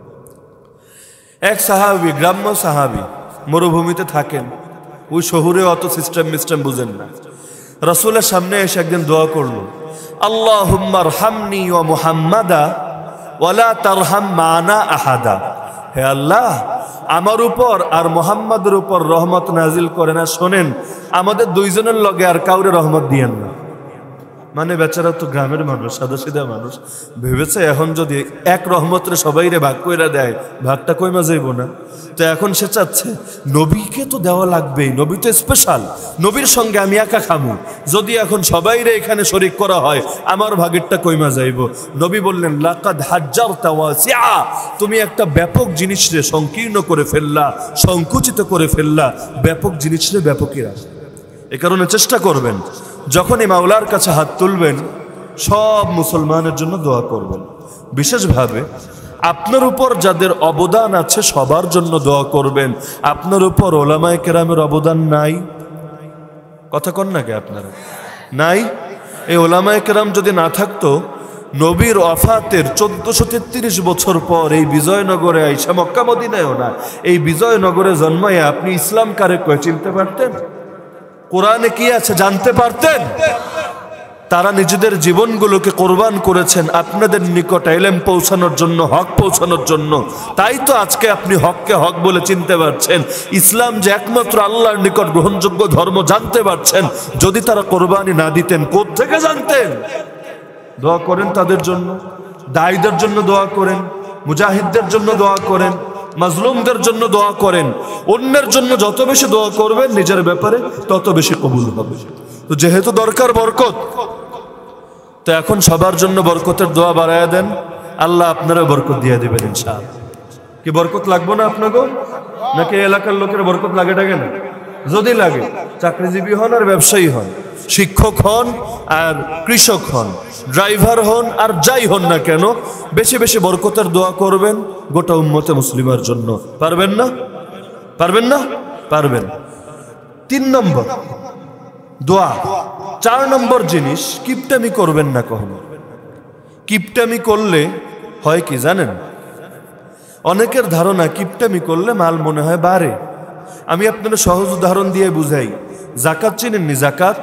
এক সাহাবী, গ্রাম্য সাহাবী, মরুভূমিতে থাকেন, ওই শহুরে অত সিস্টেম বুঝেন না। রাসূলের সামনে এসে একদিন দোয়া করলো, আল্লাহুম্মা আরহামনি ওয়া মুহাম্মাদা ওয়ালা তারহাম মানা আহাদা। হে আল্লাহ, আমার উপর আর মুহাম্মাদের উপর রহমত নাজিল করে না। শোনেন, আমাদের দুইজনের লগে আর কাউরে রহমত দিয়েন না। মানে বেচারা তো গ্রামের মানুষ, সাদা সিধা মানুষ, ভেবেছে এখন যদি এক রহমতরে সবাইরে ভাগ কইরা দেয়, ভাগটা কইমা যাইব না। তো এখন সে চাচ্ছে নবীকে তো দেওয়া লাগবেই, নবী তো স্পেশাল, নবীর সঙ্গে আমি একা খামু। যদি এখন সবাইরে এখানে শরীক করা হয় আমার ভাগেরটা কইমা যাইব। নবী বললেন, লাকাদ হাজ্জারতা ওয়াসিআ, তুমি একটা ব্যাপক জিনিসরে সংকীর্ণ করে ফেললা, সংকুচিত করে ফেললা। ব্যাপক জিনিসরে ব্যাপকই রাখে। এ কারণে চেষ্টা করবেন যখনই মাওলার কাছে হাত তুলবেন সব মুসলমানের জন্য দোয়া করবেন। বিশেষভাবে আপনার উপর যাদের অবদান আছে সবার জন্য দোয়া করবেন। আপনার উপর ওলামায়ে কেরামের অবদান নাই? কথা কন নাকি আপনারা? নাই? এই ওলামায়ে কেরাম যদি না থাকতো নবীর ওয়াফাতের 1433 বছর পর এই বিজয়নগরে আইসা, মক্কা মদিনায়ও না, এই বিজয়নগরে জন্মায় আপনি ইসলাম কারে কয়ে চিনতে পারতেন? কোরআনে কি আছে জানতে পারতেন? তারা নিজেদের জীবনগুলোকে কোরবান করেছেন আপনাদের নিকট ইলম পৌঁছানোর জন্য, হক পৌঁছানোর জন্য। তাই তো আজকে আপনি হককে হক বলে চিনতে পারছেন, ইসলাম যে একমাত্র আল্লাহর নিকট গ্রহণযোগ্য ধর্ম জানতে পারছেন। যদি তারা কোরবানি না দিতেন, কোত্থেকে জানতেন? দোয়া করেন তাদের জন্য, দায়ীদের জন্য দোয়া করেন, মুজাহিদদের জন্য দোয়া করেন, মাজলুমদের জন্য দোয়া করেন। অন্যের জন্য যত বেশি দোয়া করবেন নিজের ব্যাপারে তত বেশি কবুল হবে। তো যেহেতু দরকার বরকত, তো এখন সবার জন্য বরকতের দোয়া বাড়ায়া দেন, আল্লাহ আপনারা বরকত দিয়ে দেবেন ইনশাআল্লাহ। কি বরকত লাগবে না আপনাকে? নাকি এলাকার লোকের বরকত লাগে টাগে না? যদি লাগে, চাকরিজীবী হন আর ব্যবসায়ী হন, শিক্ষক হন আর কৃষক হন, ড্রাইভার হন আর যাই হন না কেন, বেশি বেশি বরকতের দোয়া করবেন গোটা উম্মতে মুসলিমার জন্য। পারবেন না? পারবেন না? পারবেন। 3 নম্বর দোয়া। 4 নম্বর জিনিস, কিপটামি করবেন না কখনো। কিপটামি করলে হয় কি জানেন? অনেকের ধারণা কিপটামি করলে মাল মনে হয় বাড়ে। আমি আপনাদের সহজ উদাহরণ দিয়ে বুঝাই। জাকাত চেনেননি? জাকাত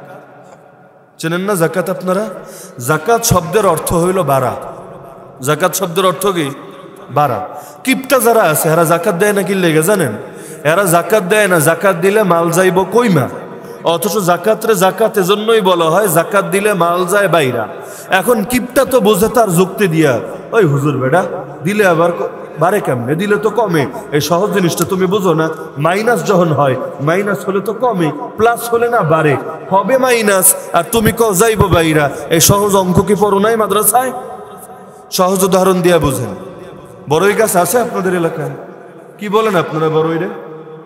চেনেন না? জাকাত আপনারা? জাকাত শব্দের অর্থ হইল বাড়া। জাকাত শব্দের অর্থ কি? বাড়া। কিপটা যারা আছে এরা জাকাত দেয় না কি লেগে জানেন? এরা জাকাত দেয় না, জাকাত দিলে মাল যাইব কইমা। অথচ জাকাতরে জাকাত এজন্যই বলা হয়, জাকাত দিলে মাল যায় বাইরা। এখন কিপটা তো বোঝে তার যুক্তি দিয়া, ওই হুজুর বেটা দিলে আবার বাড়ে কেমনে? দিলে তো কমে। এই সহজ জিনিসটা তুমি বুঝো না। মাইনাস যখন হয়, মাইনাস হলে তো কমে, প্লাস হলে না বাড়ে, হবে মাইনাস, আর তুমি কও যাইব বাইরা। এই সহজ অঙ্ক কি পড়ো নাই মাদ্রাসায়? সহজ উদাহরণ দিয়া বুঝেন। বড়ই গাছ আছে আপনাদের এলাকায়? কি বলেন আপনারা বড়ই রে?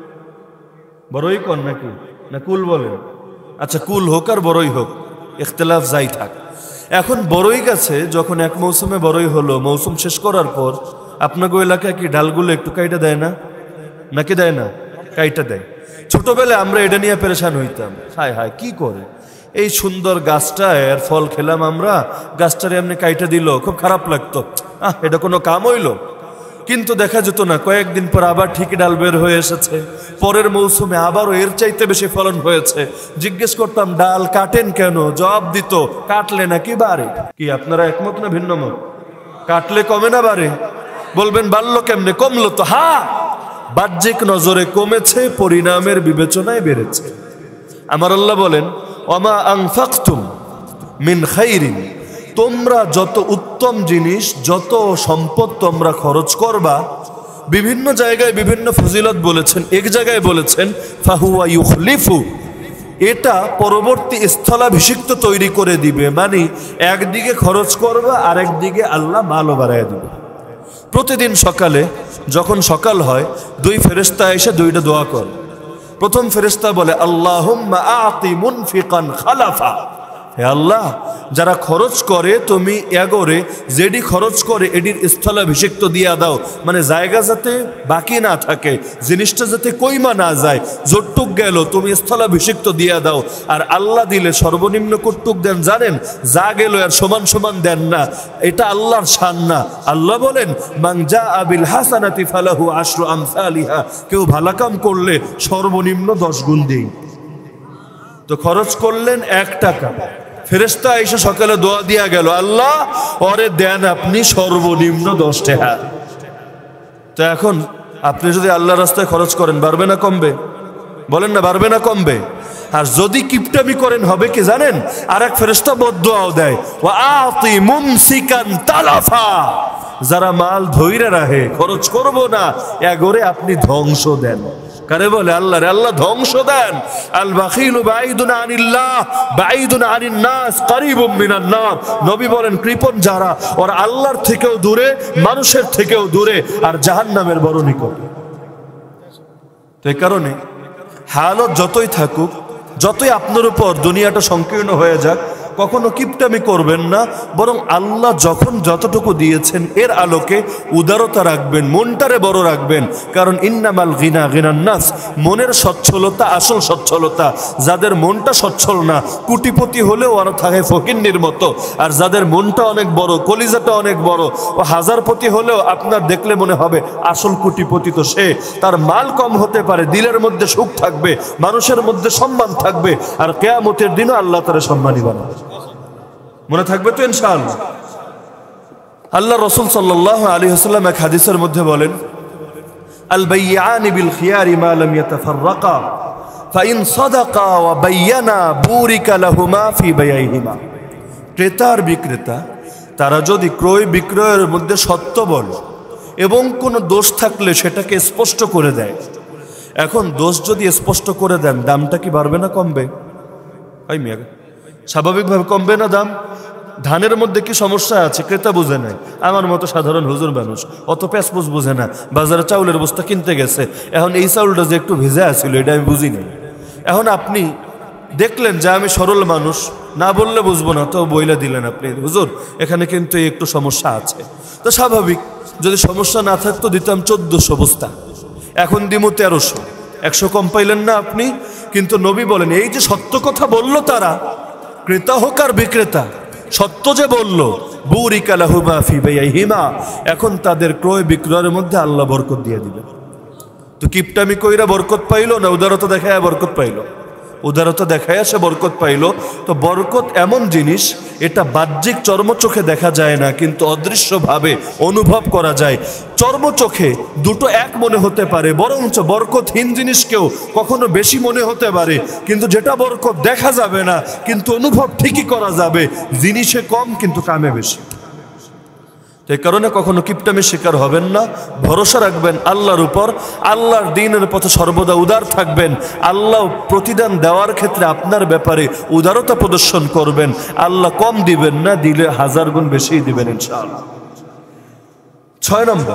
বড়ই কন নাকি না কুল বলেন? আচ্ছা, কুল হোক আর বড়ই হোক, ইখতিলাফ যাই থাক। এখন বড়ই গাছে যখন এক মৌসুমে বড়ই হলো, মৌসুম শেষ করার পর আপনাকে এলাকায় কি ডালগুলো একটু কাইটা দেয় না? নাকি দেয় না? কাইটা দেয়। ছোটবেলায় আমরা এটা নিয়ে পেরেশান হইতাম, হায় হায় কি করে এই সুন্দর গাছটা এর ফল খেলাম আমরা, গাছটারে এমনি কাইটা দিল, খুব খারাপ লাগতো। এটা কোনো কাম হইল? কিন্তু দেখা যেত না, কয়েকদিন পর আবার ঠিকই ডাল বের হয়ে এসেছে, পরের মৌসুমে আবারও এর চাইতে বেশি ফলন হয়েছে। জিজ্ঞেস করতাম ডাল কাটেন কেন? জবাব দিত কাটলে নাকি বাড়ে। কি আপনারা একমত না ভিন্ন মত? কাটলে কমে না বাড়ে? বলবেন বাড়লো কেমনে? কমলো তো। হ্যাঁ, বাহ্যিক নজরে কমেছে, পরিণামের বিবেচনায় বেড়েছে। আমার আল্লাহ বলেন, ওমা আনফাকতুম মিন খাইরিন, তোমরা যত উত্তম জিনিস, যত সম্পদ তোমরা খরচ করবা, বিভিন্ন জায়গায় বিভিন্ন ফজিলত বলেছেন। এক জায়গায় বলেছেন ফাহুয়া ইউখলিফু, এটা পরবর্তী স্থলাভিষিক্ত তৈরি করে দিবে। মানে একদিকে খরচ করবা আর একদিকে আল্লাহ মালও বাড়ায় দিবে। প্রতিদিন সকালে যখন সকাল হয়, 2 ফেরেশতা এসে 2টা দোয়া করে। প্রথম ফেরেশতা বলে আল্লাহুম্মা আতি মুনফিকান খালাফা, হে আল্লাহ, যারা খরচ করে তুমি এগোরে যেডি খরচ করে এডির স্থলাভিষিক্ত দিয়া দাও। মানে জায়গা যাতে বাকি না থাকে, জিনিসটা যাতে কইমা না যায়, যতটুক গেল তুমি স্থলাভিষিক্ত দিয়া দাও। আর আল্লাহ দিলে সর্বনিম্ন কতটুক দেন জানেন? যা গেল আর সমান সমান দেন না, এটা আল্লাহর শান না। আল্লাহ বলেন মান জাআ বিল হাসানাতি ফালাহু আশরু আমসালিহা, কেউ ভালো কাম করলে সর্বনিম্ন 10 গুণ দেই। তো খরচ করলেন 1 টাকা, ফেরেশতা এসে সকালে দোয়া দিয়া গেল, আল্লাহ ওরে দেন আপনি সর্বনিম্ন 10 টাকা। তো এখন আপনি যদি আল্লাহর রাস্তায় খরচ করেন, বাড়বে না কমবে? বলেন না, বাড়বে না কমবে? আর যদি কিপটামি করেন হবে কি জানেন? আর এক ফেরেশতা বদদুয়াও দেয়, ওয়া আতি মুমসিকান তালাফা, যারা মাল ধইরা রাখে, খরচ করব না, এগোরে আপনি ধ্বংস দেন। কারে বলে? আল্লাহ রে। আল্লাহ ধ্বংস দেন। আল বাখিলু বাঈদুন আনিল্লাহ বাঈদুন আনিন নাস করিবুম মিনান নার। নবী বলেন কৃপণ যারা, ওরা আল্লাহর থেকেও দূরে, মানুষের থেকেও দূরে, আর জাহান্নামের বড় নিকট। তো এই কারণে হালত যতই থাকুক, যতই আপনার উপর দুনিয়াটা সংকীর্ণ হয়ে যাক, কখনো কিপটামি করবেন না, বরং আল্লাহ যখন যতটুকু দিয়েছেন এর আলোকে উদারতা রাখবেন, মনটারে বড় রাখবেন। কারণ ইন্নামাল গিনা গিনান নাস, মনের সচ্ছলতা আসল সচ্ছলতা। যাদের মনটা সচ্ছল না, কোটিপতি হলেও ওরা থাকে ফকিন্নির মতো। আর যাদের মনটা অনেক বড়, কলিজাটা অনেক বড়, ও হাজারপতি হলেও আপনার দেখলে মনে হবে আসল কোটিপতি তো সে। তার মাল কম হতে পারে, দিলের মধ্যে সুখ থাকবে, মানুষের মধ্যে সম্মান থাকবে, আর কিয়ামতের দিনও আল্লাহ তাআলা সম্মানী বানাবে। মনে থাকবে তো ইনশাআল্লাহ। আল্লাহ রাসূল সাল্লাল্লাহু আলাইহি ওয়াসাল্লাম এক হাদিসের মধ্যে বলেন, আল বাইয়ানি বিল খিয়ারি মা লাম ইয়াতাফাররাকা ফাইন সাদাকা ওয়া বায়ানা বুরিকা লাহুমা ফি বাইইহিমা। ক্রেতা আর বিক্রেতা তারা যদি ক্রয় বিক্রয়ের মধ্যে সত্য বলে এবং কোনো দোষ থাকলে সেটাকে স্পষ্ট করে দেয়। এখন দোষ যদি স্পষ্ট করে দেন, দামটা কি বাড়বে না কমবে? স্বাভাবিকভাবে কমবে না দাম? ধানের মধ্যে কি সমস্যা আছে ক্রেতা বুঝে নাই, আমার মতো সাধারণ হুজুর মানুষ অত প্যাসপুস বুঝে না। বাজারে চাউলের বস্তা কিনতে গেছে, এখন এই চাউলটা যে একটু ভেজা আছিল এটা আমি বুঝি নাই। এখন আপনি দেখলেন যে আমি সরল মানুষ, না বললে বুঝবো না, তো বইলা দিলেন আপনি, হুজুর এখানে কিন্তু একটু সমস্যা আছে। তো স্বাভাবিক, যদি সমস্যা না থাকতো দিতাম 1400 বস্তা, এখন দিমু 1300, 100 কম পাইলেন না আপনি। কিন্তু নবী বলেন, এই যে সত্য কথা বলল তারা, ক্রেতা হোক আর বিক্রেতা, সত্য যে বলল, বুরিকা লাহুমা ফি বাইইহিমা, এখন তাদের ক্রয় বিক্রয়ের মধ্যে আল্লাহ বরকত দিয়ে দিবেন। তো কিপটামি কইরা বরকত পাইলো না উদারতা দেখায় বরকত পাইলো? উদারতা দেখায় সে বরকত পাইল। তো বরকত এমন জিনিস, এটা বাহ্যিক চর্মচোখে দেখা যায় না, কিন্তু অদৃশ্যভাবে অনুভব করা যায়। চর্মচোখে দুটো এক মনে হতে পারে, বরঞ্চ বরকতহীন জিনিসকেও কখনো বেশি মনে হতে পারে। কিন্তু যেটা বরকত দেখা যাবে না, কিন্তু অনুভব ঠিকই করা যাবে, জিনিসে কম কিন্তু কামে বেশি। এই কারণে কখনো কিপটামির শিকার হবেন না, ভরসা রাখবেন আল্লাহর উপর, আল্লাহর দ্বীনের পথে সর্বদা উদার থাকবেন। আল্লাহ প্রতিদান দেওয়ার ক্ষেত্রে আপনার ব্যাপারে উদারতা প্রদর্শন করবেন। আল্লাহ কম দিবেন না, দিলে 1000 গুণ বেশি দিবেন ইনশাআল্লাহ। 6 নম্বর,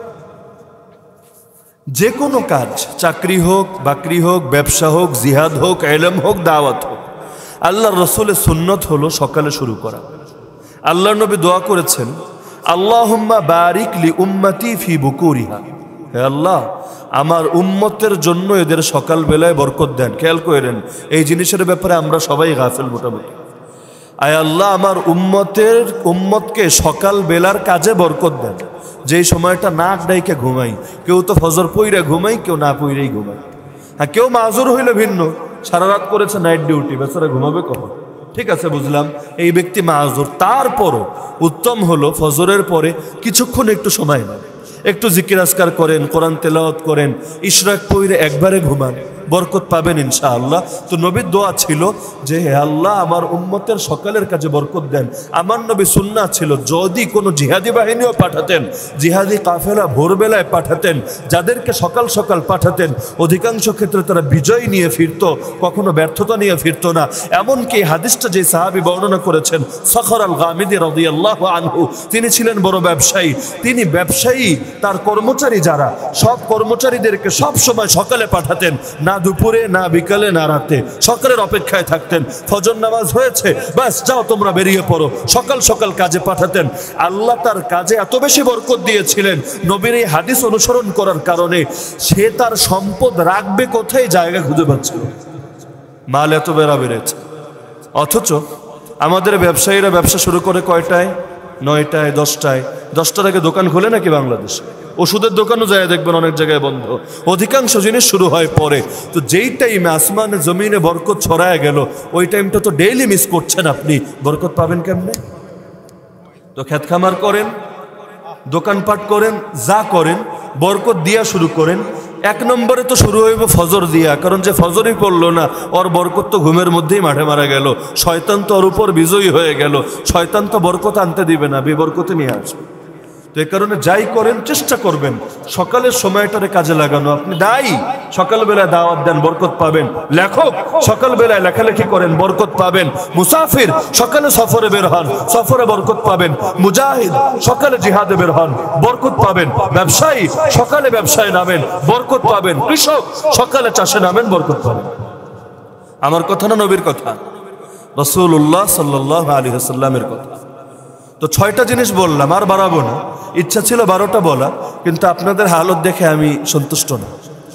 যে কোনো কাজ, চাকরি হোক, বাকরি হোক, ব্যবসা হোক, জিহাদ হোক, ইলম হোক, দাওয়াত হোক, আল্লাহর রাসূলের সুন্নত হলো সকালে শুরু করা। আল্লাহর নবী দোয়া করেছেন, আল্লাহুম্মা বারিক লি উম্মতি ফি বুকুরিহা, হে আল্লাহ আমার উম্মতের জন্য এদের সকাল বেলায় বরকত দেন। খেয়াল করেন, এই জিনিসের ব্যাপারে আমরা সবাই গাফেল মোটামুটি। আয় আল্লাহ আমার উম্মতকে সকাল বেলার কাজে বরকত দেন, যেই সময়টা নাক ডাইকে ঘুমাই। কেউ তো ফজর পইরা ঘুমাই, কেউ না পইরেই ঘুমাই। হ্যাঁ, কেউ মাযুর হইলে ভিন্ন, সারা রাত করেছে নাইট ডিউটি, বেচারা ঘুমাবে কখন? ঠিক আছে, বুঝলাম এই ব্যক্তি মাযুর। তারপরও উত্তম হলো ফজরের পরে কিছুক্ষণ একটু সময় নেন, একটু জিকির আজকার করেন, কোরআন তেলাওয়াত করেন, ইশরাক পড়ে একবারে ঘুমান, বরকত পাবেন ইনশাআল্লাহ। তো নবীর দোয়া ছিল যে হে আল্লাহ আমার উম্মতের সকালের কাজে বরকত দেন। আমার নবী সুন্নাহ ছিল যদি কোনো জিহাদি বাহিনীও পাঠাতেন, জিহাদি কাফেলা ভোরবেলায় পাঠাতেন, যাদেরকে সকাল সকাল পাঠাতেন, অধিকাংশ ক্ষেত্রে তারা বিজয় নিয়ে ফিরত, কখনো ব্যর্থতা নিয়ে ফিরত না। এমনকি হাদিসটা যে সাহাবী বর্ণনা করেছেন, সখর আল গামিদি রাদিয়াল্লাহু আনহু, তিনি ছিলেন বড় ব্যবসায়ী। তিনি ব্যবসায়ী, তার কর্মচারী যারা, সব কর্মচারীদেরকে সব সময় সকালে পাঠাতেন, না দুপুরে, না বিকালে, না রাতে, সকালের অপেক্ষায় থাকতেন। ফজর নামাজ হয়েছে, বাস যাও তোমরা বেরিয়ে পড়ো, সকাল সকাল কাজে পাঠাতেন। আল্লাহ তার কাজে এত বেশি বরকত দিয়েছিলেন, নবীর এই হাদিস অনুসরণ করার কারণে সে তার সম্পদ রাখবে কোথায় জায়গা খুঁজে পাচ্ছিল, মাল এত বেড়েছে। অথচ আমাদের ব্যবসায়ীরা ব্যবসা শুরু করে কয়টায়? 9টায়, 10টায়। 10টার আগে দোকান খোলে নাকি বাংলাদেশে? ওষুধের দোকানও যায় দেখবেন অনেক জায়গায় বন্ধ। অধিকাংশ জিনিস শুরু হয় পরে। তো যেই টাইমে আসমানে জমিনে বরকত ছড়ায় গেল, ওই টাইমটা তো ডেইলি মিস করছেন আপনি, বরকত পাবেন কেমনে? তো খেত খামার করেন, দোকানপাট করেন, যা করেন বরকত দিয়া শুরু করেন। 1 নম্বরে তো শুরু হইব ফজর দিয়া, কারণ যে ফজরই পড়লো না ওর বরকত তো ঘুমের মধ্যেই মাঠে মারা গেল। শয়তান তো ওর উপর বিজয়ী হয়ে গেল। শয়তান তো বরকত আনতে দিবে না, বেবরকতে নিয়ে আসবে। তো এই কারণে যাই করেন চেষ্টা করবেন সকালের সময়টারে কাজে লাগানো। আপনি দায়ী, সকালবেলায় দাওয়াত দেন, বরকত পাবেন। লেখক, সকালবেলায় লেখালেখি করেন, বরকত পাবেন। মুসাফির, সকালে সফরে বের হন, সফরে বরকত পাবেন। মুজাহিদ, সকালে জিহাদে বের হন, বরকত পাবেন। ব্যবসায়ী, সকালে ব্যবসায় নামেন, বরকত পাবেন। কৃষক, সকালে চাষে নামেন, বরকত পাবেন। আমার কথা না নবীর কথা? রাসূলুল্লাহ সাল্লাল্লাহু আলাইহি ওয়াসাল্লামের কথা। তো 6টা জিনিস বললাম, আর বাড়াবো না। ইচ্ছা ছিল 12টা বলা, কিন্তু আপনাদের হালত দেখে আমি সন্তুষ্ট না।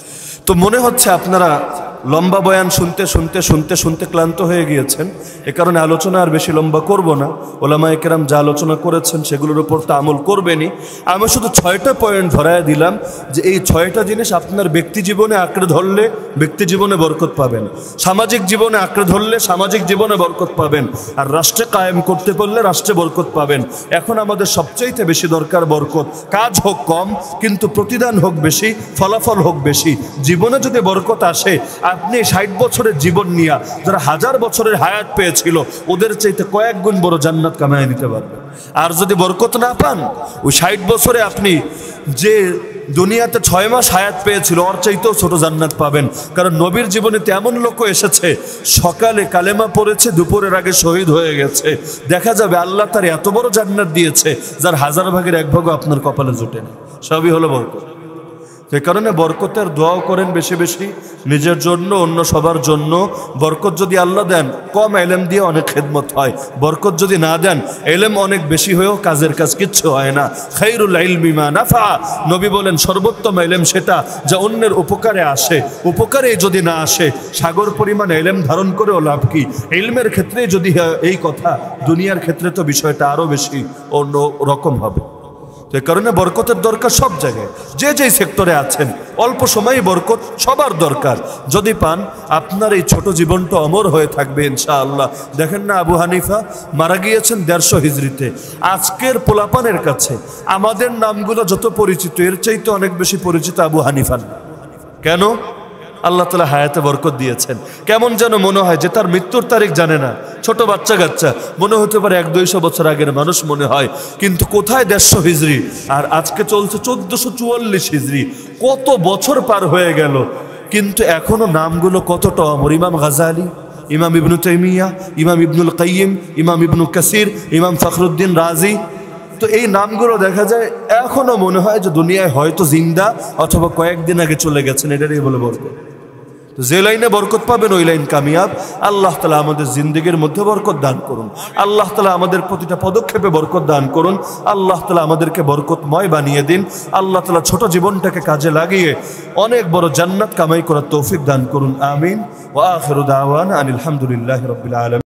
তো মনে হচ্ছে আপনারা লম্বা বয়ান শুনতে শুনতে শুনতে শুনতে ক্লান্ত হয়ে গিয়েছেন। এ কারণে আলোচনা আর বেশি লম্বা করব না। ওলামায়ে কেরাম যা আলোচনা করেছেন সেগুলোর উপর তো আমল করবেনই। আমি শুধু 6টা পয়েন্ট ধরায় দিলাম যে এই 6টা জিনিস আপনার ব্যক্তি জীবনে আঁকড়ে ধরলে ব্যক্তি জীবনে বরকত পাবেন, সামাজিক জীবনে আঁকড়ে ধরলে সামাজিক জীবনে বরকত পাবেন, আর রাষ্ট্রে কায়েম করতে পারলে রাষ্ট্রে বরকত পাবেন। এখন আমাদের সবচাইতে বেশি দরকার বরকত। কাজ হোক কম, কিন্তু প্রতিদান হোক বেশি, ফলাফল হোক বেশি। জীবনে যদি বরকত আসে, আপনি 60 বছরের জীবন নিয়ে যারা 1000 বছরের হায়াত পেয়েছিল ওদের চাইতে কয়েক গুণ বড় জান্নাত কামায় নিতে পারবেন। আর যদি বরকত না পান, ওই 60 বছরে আপনি যে দুনিয়াতে 6 মাস হায়াত পেয়েছিল ওর চাইতেও ছোট জান্নাত পাবেন। কারণ নবীর জীবনে এমন লোকও এসেছে, সকালে কালেমা পড়েছে, দুপুরের আগে শহীদ হয়ে গেছে। দেখা যাবে আল্লাহ তার এত বড় জান্নাত দিয়েছে যার 1000 ভাগের 1 ভাগও আপনার কপালে জোটে না। সবই হলো বরকত। সে কারণে বরকতের দোয়াও করেন বেশি বেশি, নিজের জন্য, অন্য সবার জন্য। বরকত যদি আল্লাহ দেন, কম এলেম দিয়ে অনেক খেদমত হয়। বরকত যদি না দেন, এলেম অনেক বেশি হয়েও কাজের কাজ কিচ্ছু হয় না। খায়রুল ইলমি মা নাফা, নবী বলেন সর্বোত্তম এলেম সেটা যা অন্যের উপকারে আসে। উপকারে যদি না আসে, সাগর পরিমাণ এলেম ধারণ করেও লাভ কি? ইলমের ক্ষেত্রে যদি এই কথা, দুনিয়ার ক্ষেত্রে তো বিষয়টা আরও বেশি অন্য রকম হবে। তো এই কারণে বরকতের দরকার সব জায়গায়, যে যেই সেক্টরে আছেন। অল্প সময়ই বরকত সবার দরকার। যদি পান, আপনার এই ছোট জীবনটা অমর হয়ে থাকবে ইনশাআল্লাহ। দেখেন না, আবু হানিফা মারা গিয়েছেন 150 হিজরিতে। আজকের পোলাপানের কাছে আমাদের নামগুলো যত পরিচিত, এর চাইতে অনেক বেশি পরিচিত আবু হানিফার। কেন? আল্লাহ তাআলা হায়াতে বরকত দিয়েছেন। কেমন যেন মনে হয় যে তার মৃত্যুর তারিখ জানে না। ছোট বাচ্চা কাচ্চা মনে হতে পারে 100-200 বছর আগের মানুষ মনে হয়, কিন্তু কোথায় 150 হিজরি, আর আজকে চলছে 1444 হিজরি। কত বছর পার হয়ে গেল, কিন্তু এখনো নামগুলো কতটা অমর। ইমাম গাজালি, ইমাম ইবনু তাইমিয়া, ইমাম ইবনুল কাইয়িম, ইমাম ইবনু কাসির, ইমাম ফখরুদ্দিন রাজি। তো এই নামগুলো দেখা যায় এখনো মনে হয় যে দুনিয়ায় হয়তো জিন্দা, অথবা কয়েকদিন আগে চলে গেছেন। এটারই বলে বরকত। তো যে লাইনে বরকত পাবেন ওই লাইন কামিয়াব। আল্লাহ তাআলা আমাদের জিন্দেগির মধ্যে বরকত দান করুন। আল্লাহ তাআলা আমাদের প্রতিটা পদক্ষেপে বরকত দান করুন। আল্লাহ তাআলা আমাদেরকে বরকতময় বানিয়ে দিন। আল্লাহ তাআলা ছোট জীবনটাকে কাজে লাগিয়ে অনেক বড় জান্নাত কামাই করার তৌফিক দান করুন। আমিন। ওয়া আখিরু দাওয়ানা আনিল হামদুলিল্লাহি রাব্বিল আলামিন।